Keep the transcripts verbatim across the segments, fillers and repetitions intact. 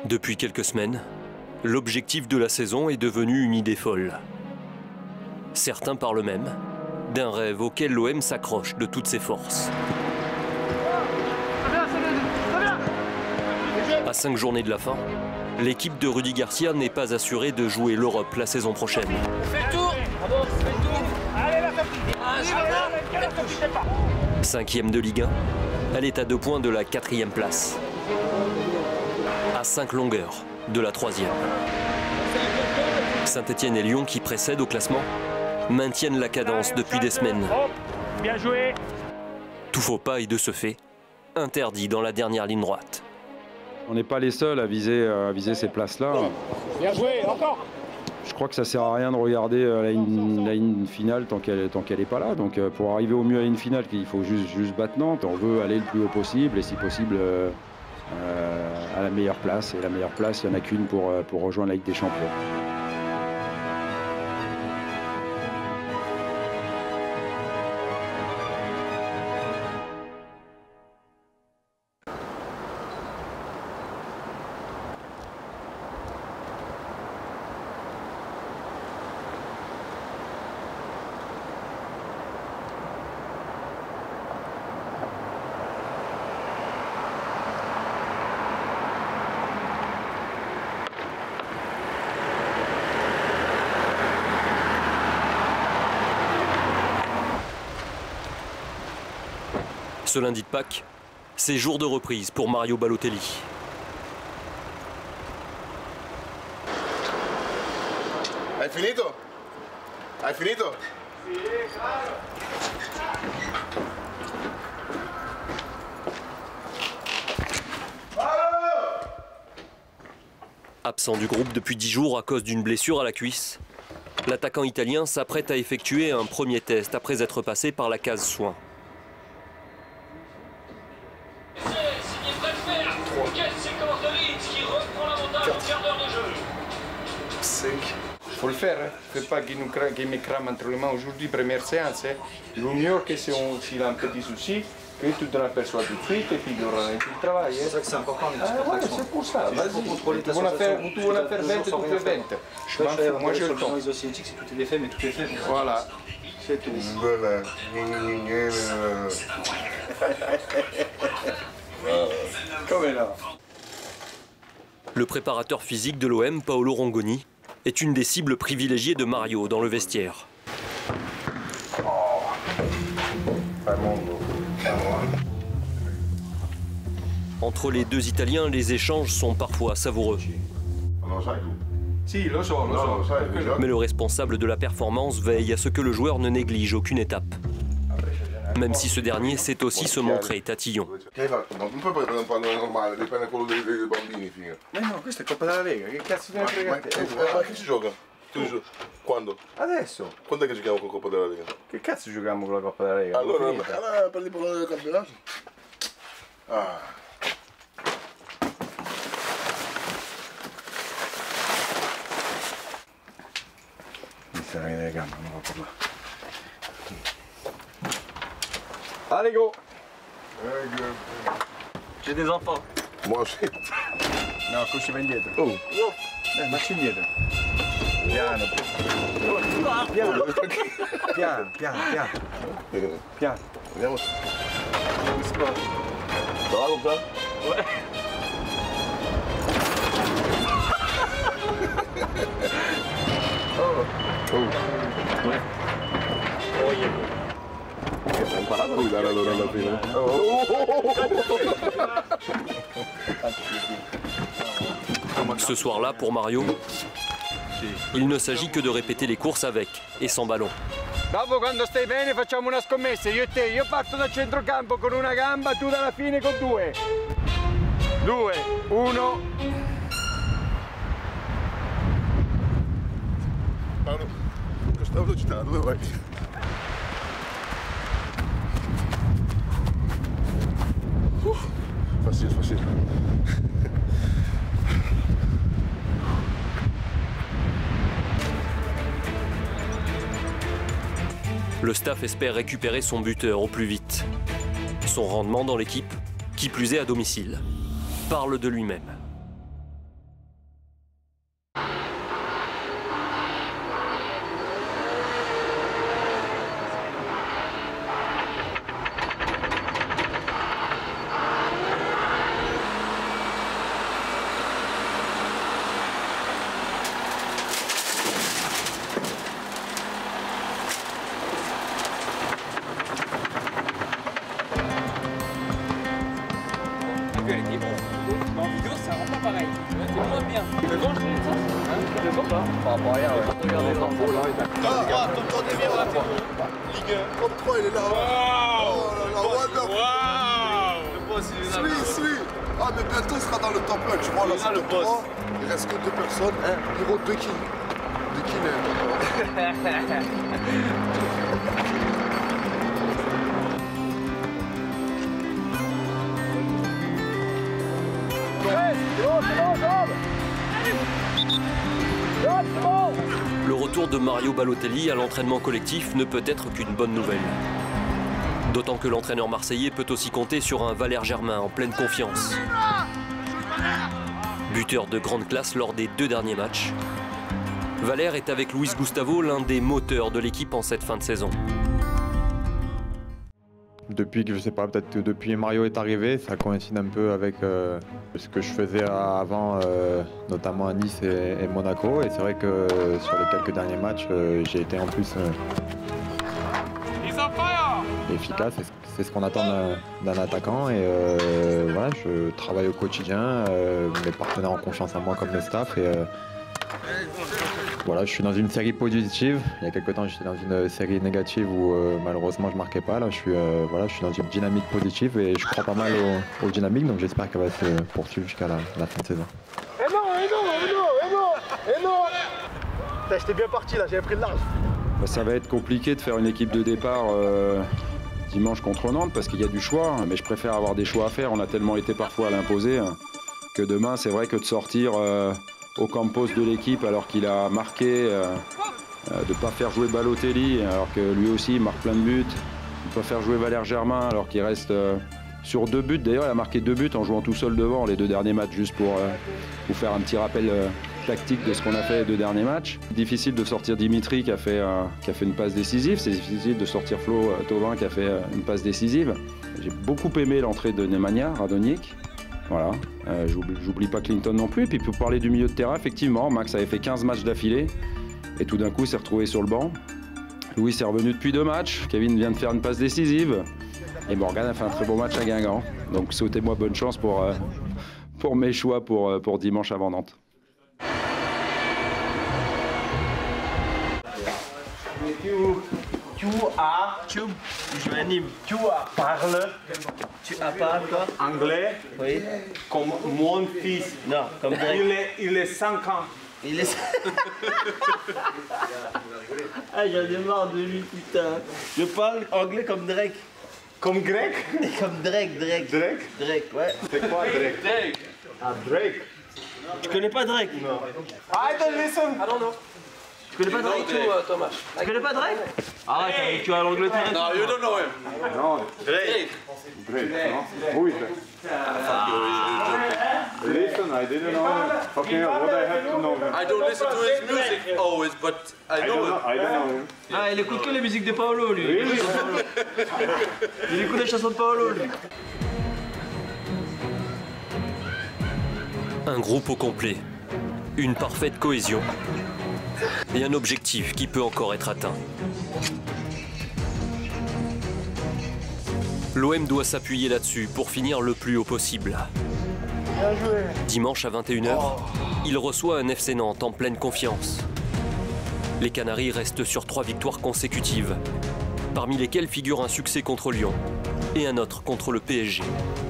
Depuis quelques semaines, l'objectif de la saison est devenu une idée folle. Certains parlent même d'un rêve auquel l'O M s'accroche de toutes ses forces. À cinq journées de la fin, l'équipe de Rudy Garcia n'est pas assurée de jouer l'Europe la saison prochaine. Cinquième de Ligue un, elle est à deux points de la quatrième place. À cinq longueurs de la troisième. Saint-Étienne et Lyon, qui précèdent au classement, maintiennent la cadence depuis des semaines. Bien joué. Tout faux pas est de ce fait interdit dans la dernière ligne droite. On n'est pas les seuls à viser, à viser ces places-là. Bien joué, encore. Je crois que ça sert à rien de regarder la ligne, la ligne finale tant qu'elle tant qu'elle n'est pas là. Donc pour arriver au mieux à la ligne finale, il faut juste, juste battre Nantes. On veut aller le plus haut possible et si possible euh, euh, à la meilleure place. Et la meilleure place, il n'y en a qu'une pour, pour rejoindre la Ligue des Champions. Ce lundi de Pâques, c'est jour de reprise pour Mario Balotelli. Hai finito? Hai finito? Absent du groupe depuis dix jours à cause d'une blessure à la cuisse, l'attaquant italien s'apprête à effectuer un premier test après être passé par la case soins. Faut le faire, hein. Fais pas qu'il qu me crame entre les mains aujourd'hui, première séance. Hein. Le mieux que si on s'il a un petit souci, que tu te l'aperçois tout de suite et puis il aura un petit travail. C'est hein. ça que c'est important. Ah, ouais, c'est pour ça, vas-y. Tu vas faire vingt, tu fais vingt. Je m'en fous, moi j'ai le temps. Les oscillotiques, c'est tout est fait, mais tout est fait. Voilà, c'est tout. Comme là. Le préparateur physique de l'O M, Paolo Rongoni, est une des cibles privilégiées de Mario dans le vestiaire. Entre les deux Italiens, les échanges sont parfois savoureux. Si, lo so, lo so. Mais le responsable de la performance veille à ce que le joueur ne néglige aucune étape. Même si ce dernier sait aussi se montrer tatillon. Che hai fatto? Non puoi prendere un pallone normale, devi prendere quello dei, dei bambini, figa. Ma no, questa è Coppa della Lega, che cazzo Ma, ne ma, frega te? ma, ma che si gioca? Tu gio- Quando? Adesso? Quando è che giochiamo con Coppa della Lega? Che cazzo giochiamo con la Coppa della Lega? Allora, Finita. allora prendi il pallone del campionato. Ah. Mi sta venendo le gambe, non va per là. Allez go! J'ai des enfants. Moi aussi. No, così va indietro. Oh. Eh, marci indietro. Piano. Piano. Piano, piano, piano. Piano. Vediamo. Te la comprare? Ouais. Oh. Oh. Ouais. Oh, yeah. Hai imparato a guidare allora alla fine? Ce soir-là, pour Mario, il ne s'agit que de répéter les courses avec et sans ballon. Dopo quando stai bene facciamo una scommessa, io e te. Io parto dal centrocampo con una gamba, tu dalla fine con due. Due, uno. Paolo, questa velocità dove vai? Uh, facile, facile. Le staff espère récupérer son buteur au plus vite. Son rendement dans l'équipe, qui plus est à domicile, parle de lui-même. qu'elle était bon. Mais en vidéo, ça rend pas pareil. C'est moins bien. Devant, je montre ça. Hein, devant pas. Par rapport à hier, ouais. Regardez les infos, là. Ah, ah, top trois des meilleurs rappeurs. Ligue un. Top trois, il est là. Oh là là, waouh. Le boss, il est là. Suis, suis. Ah, mais bientôt, il sera dans le top un. Tu vois, là, c'est le top trois. Il reste que deux personnes. Hiro, deux kills. Deux kills, Le retour de Mario Balotelli à l'entraînement collectif ne peut être qu'une bonne nouvelle. D'autant que l'entraîneur marseillais peut aussi compter sur un Valère Germain en pleine confiance. Buteur de grande classe lors des deux derniers matchs, Valère est avec Luis Gustavo l'un des moteurs de l'équipe en cette fin de saison. Depuis que je sais pas, peut-être que depuis Mario est arrivé, ça coïncide un peu avec euh, ce que je faisais avant, euh, notamment à Nice et, et Monaco. Et c'est vrai que euh, sur les quelques derniers matchs, euh, j'ai été en plus euh, efficace. C'est ce qu'on attend d'un attaquant. Et euh, voilà, je travaille au quotidien, euh, mes partenaires ont confiance en moi comme le staff. Et, euh, Voilà, je suis dans une série positive. Il y a quelques temps, j'étais dans une série négative où euh, malheureusement je marquais pas. Là, je suis, euh, voilà, je suis dans une dynamique positive et je crois pas mal aux, aux dynamiques. Donc j'espère qu'elle va se poursuivre jusqu'à la, la fin de saison. Eh non, eh non, eh non, eh non, eh non. J'étais bien parti là, j'avais pris le large. Ça va être compliqué de faire une équipe de départ euh, dimanche contre Nantes parce qu'il y a du choix. Mais je préfère avoir des choix à faire. On a tellement été parfois à l'imposer hein, que demain, c'est vrai que de sortir euh, au campus de l'équipe alors qu'il a marqué, euh, euh, de ne pas faire jouer Balotelli alors que lui aussi il marque plein de buts, de ne pas faire jouer Valère Germain alors qu'il reste euh, sur deux buts. D'ailleurs, il a marqué deux buts en jouant tout seul devant les deux derniers matchs, juste pour euh, vous faire un petit rappel euh, tactique de ce qu'on a fait les deux derniers matchs. Difficile de sortir Dimitri qui a fait, euh, qui a fait une passe décisive, c'est difficile de sortir Flo euh, Thauvin qui a fait euh, une passe décisive. J'ai beaucoup aimé l'entrée de Nemanja Radonjic. Voilà, euh, j'oublie pas Clinton non plus. Et puis pour parler du milieu de terrain, effectivement, Max avait fait quinze matchs d'affilée et tout d'un coup s'est retrouvé sur le banc. Louis est revenu depuis deux matchs, Kevin vient de faire une passe décisive et Morgan a fait un très beau match à Guingamp. Donc souhaitez-moi bonne chance pour, euh, pour mes choix pour, pour dimanche avant Nantes. Tu as, tu, je m'anime, tu as parle, tu as parle quoi? Anglais, oui, comme mon fils. Non, comme Drake. Il est, il est cinq ans. Il est. Ah, j'en ai marre de lui, putain. Je parle anglais comme Drake. Comme grec? Comme Drake, Drake. Drake? Drake, ouais. C'est quoi Drake? Drake. Ah, Drake. Tu connais pas Drake? Non. I don't listen. I don't know. Tu connais pas Drake, Drake. Thomas? Tu connais pas Drake? Arrête, ah, tu vas à l'Angleterre. No, you don't know him. Non, Drake. Drake, no? Who is that? Listen, I didn't know him. Okay, what I have to know him. I don't listen to his music always, but I know him. I don't know him. Ah, il écoute que les musiques de Paolo, lui. Really? Il écoute les chansons de Paolo, lui. Un groupe au complet, une parfaite cohésion et un objectif qui peut encore être atteint. L'O M doit s'appuyer là-dessus pour finir le plus haut possible. Dimanche à vingt et une heures, il reçoit un F C Nantes en pleine confiance. Les Canaries restent sur trois victoires consécutives, parmi lesquelles figure un succès contre Lyon et un autre contre le P S G.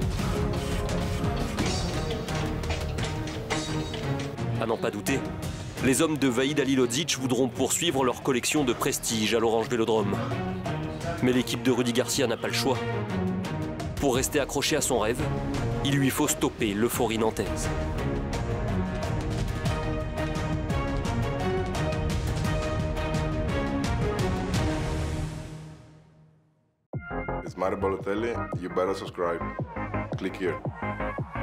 À n'en pas douter, les hommes de Vahid Halilodzic voudront poursuivre leur collection de prestige à l'Orange Vélodrome. Mais l'équipe de Rudy Garcia n'a pas le choix. Pour rester accroché à son rêve, il lui faut stopper l'euphorie nantaise. It's Mario Balotelli. You better subscribe. Click here.